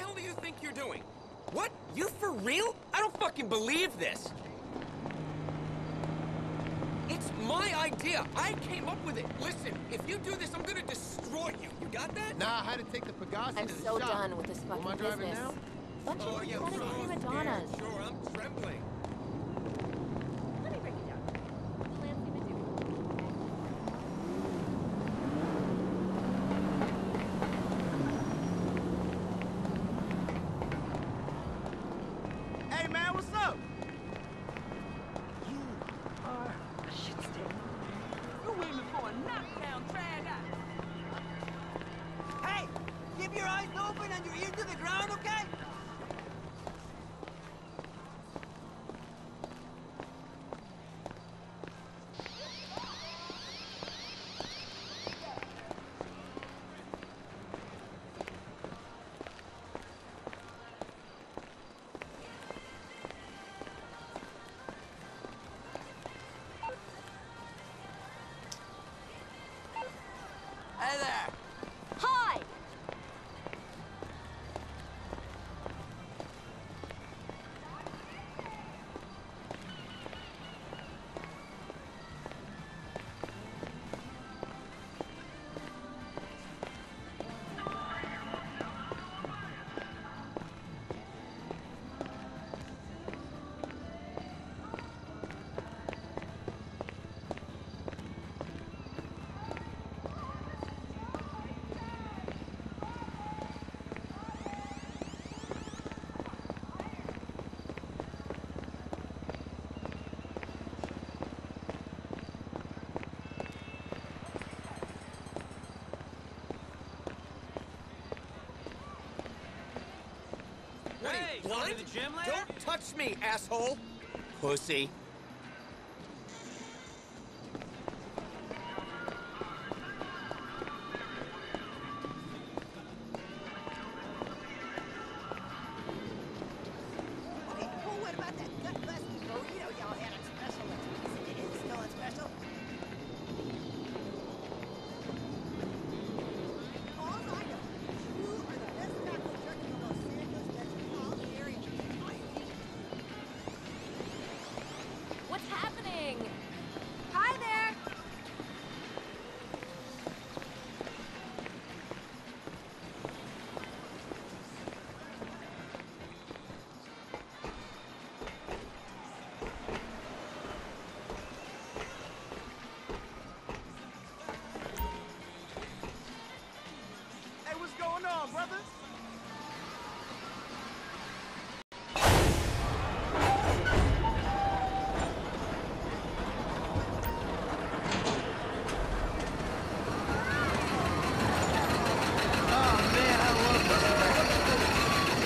hell do you think you're doing? What? You for real? I don't fucking believe this. It's my idea. I came up with it. Listen, if you do this, I'm gonna destroy you. You got that? Nah, I had to take the Pegasi I'm to the so shop. done with this fucking Am I driving business. now? Bunch of yeah, pathetic prima donnas. Sure, I'm trembling. Let me break it down. The landscape is doing. Hey, man, what's up? You are a shit stick. You're aiming for a knockdown drag out. Hey! Keep your eyes open and your ear to the ground, okay? Hey there! Hi! What are Hey, you, going blind? to the gym later? Don't touch me, asshole! Pussy. Okay, well, what about that gut-busting burrito y'all had on special last week? Is it still on special? All I know, you are the best taco jerky in Los Angeles metropolitan area. What's happening? Hi there! Hey, what's going on, brothers? Oh, man, I love this.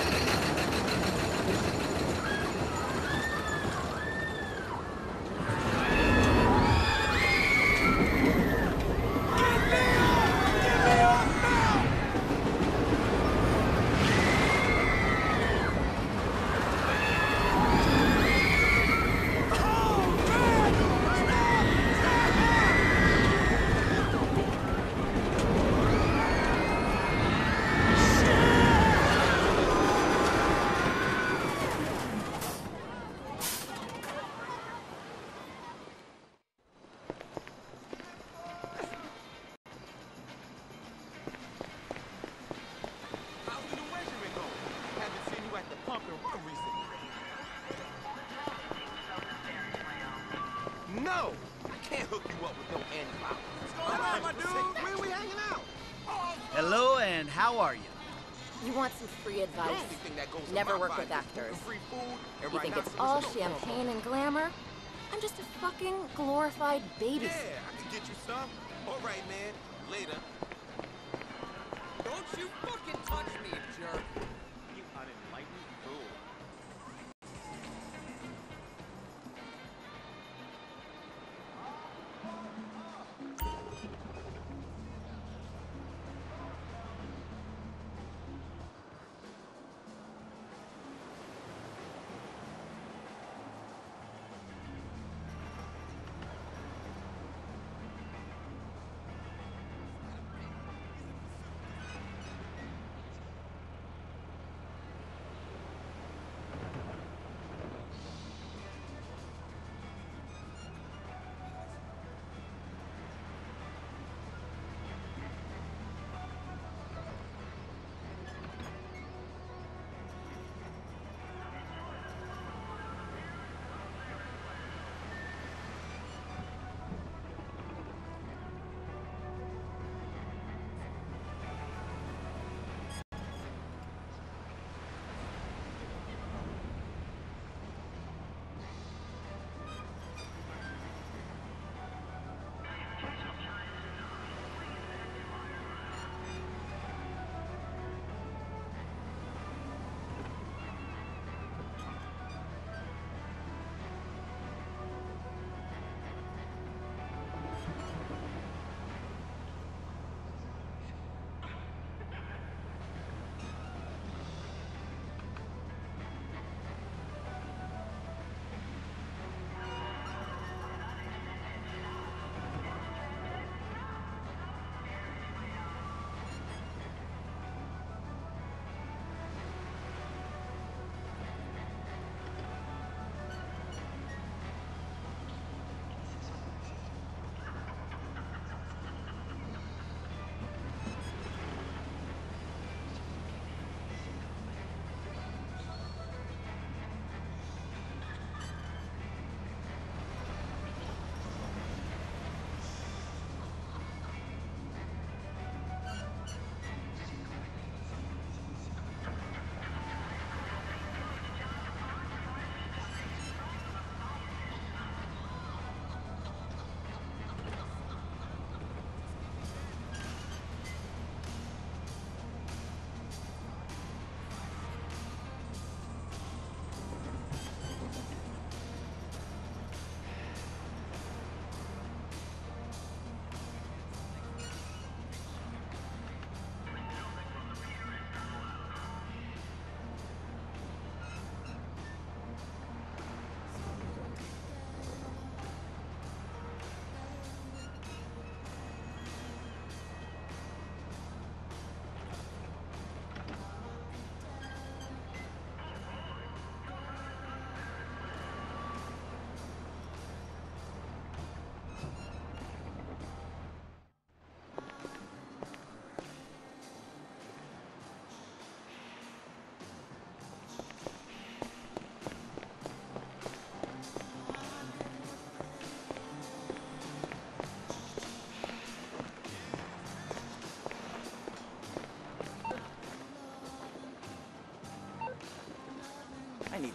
How's the new regiment going? Haven't seen you at the pump and run recently. No! I can't hook you up with no antibiotics. What's going on, my dude? Where we hanging out? Hello, and how are you? You want some free The advice? only thing that goes in Never my work body with is actors. gluten-free food and You right think now it's some all smoke. champagne and glamour? I'm just a fucking glorified baby. Yeah, I can get you some. All right, man. Later. Don't you fucking touch me, jerk! You unenlightened fool.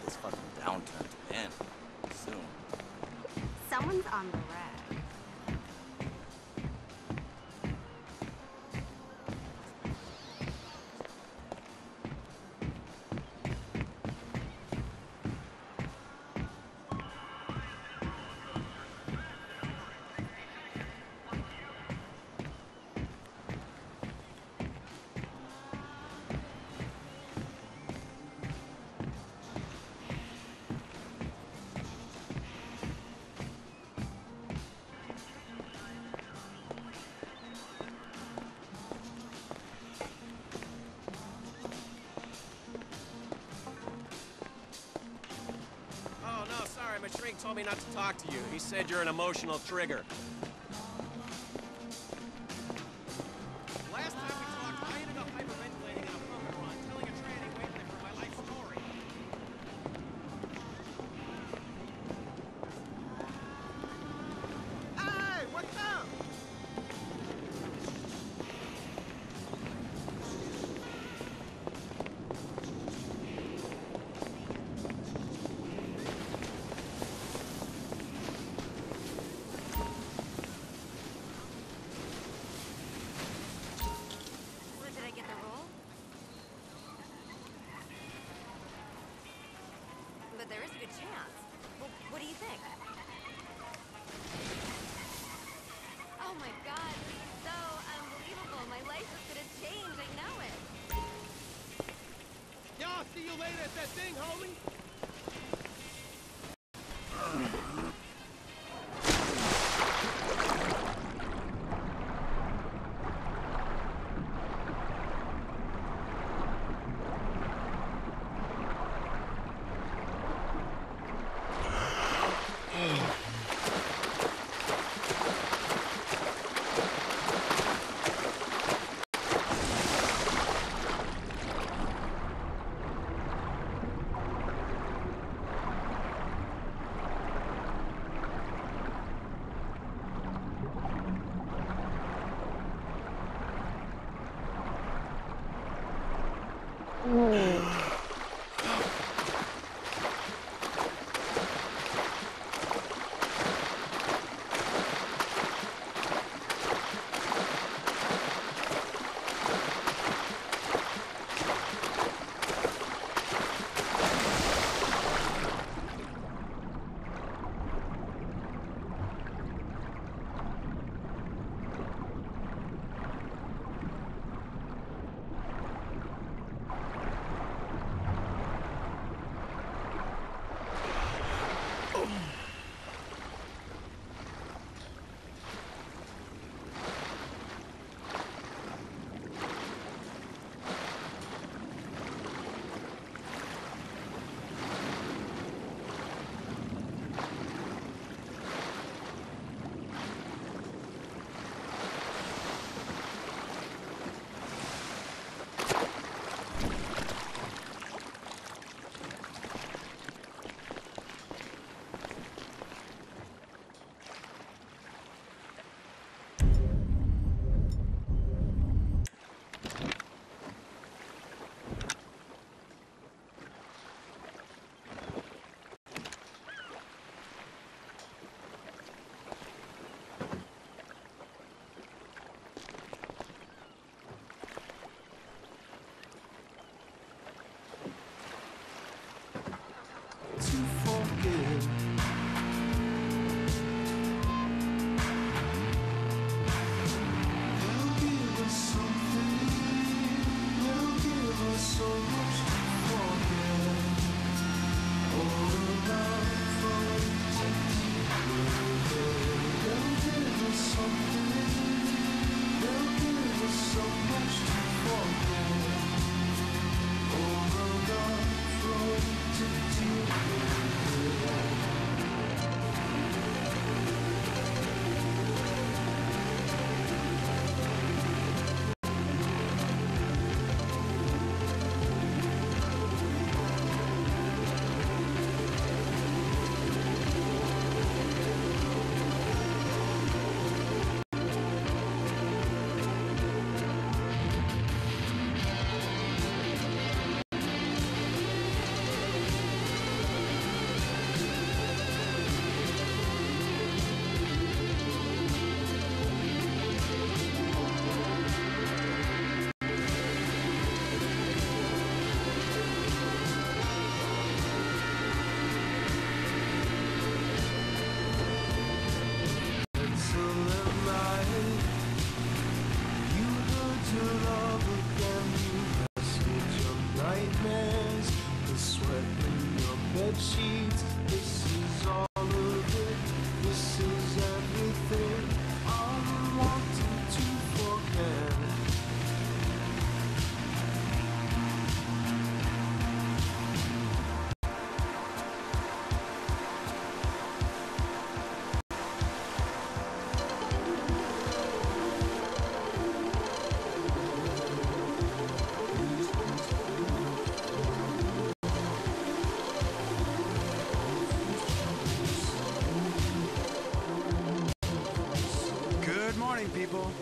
this fucking downturn to end soon. Someone's on the rag. Oh, no, sorry. My shrink told me not to talk to you. He said you're an emotional trigger. Last time we talked, I ended up hyperventilating on a pumping run, telling a tranny waiting there for my life story. Hey, what's up? So did I get the role? But there is a good chance. Well, what do you think? Oh my god, this is so unbelievable. My life is gonna change, I know it. Y'all see you later at that thing, homie. people?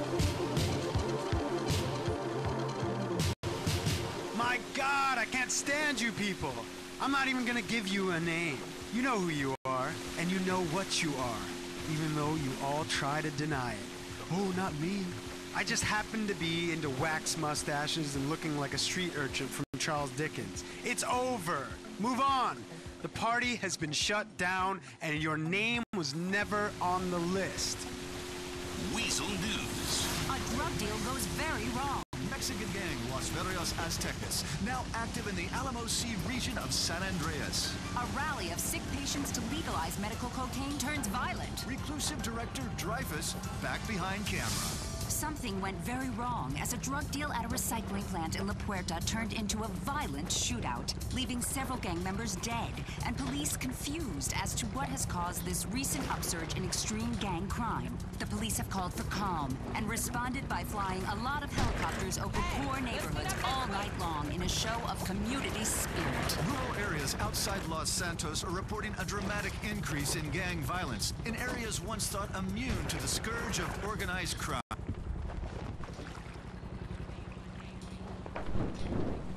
My God, I can't stand you people! I'm not even gonna give you a name. You know who you are, and you know what you are, even though you all try to deny it. Oh, not me. I just happen to be into wax mustaches and looking like a street urchin from Charles Dickens. It's over. Move on. The party has been shut down, and your name was never on the list. Weasel News. A drug deal goes very wrong. Mexican gang Los Verdes Aztecas, now active in the Alamos region of San Andreas. A rally of sick patients to legalize medical cocaine turns violent. Reclusive director Dreyfus back behind camera. Something went very wrong as a drug deal at a recycling plant in La Puerta turned into a violent shootout, leaving several gang members dead and police confused as to what has caused this recent upsurge in extreme gang crime. The police have called for calm and responded by flying a lot of helicopters over poor neighborhoods all night long in a show of community spirit. Rural areas outside Los Santos are reporting a dramatic increase in gang violence in areas once thought immune to the scourge of organized crime.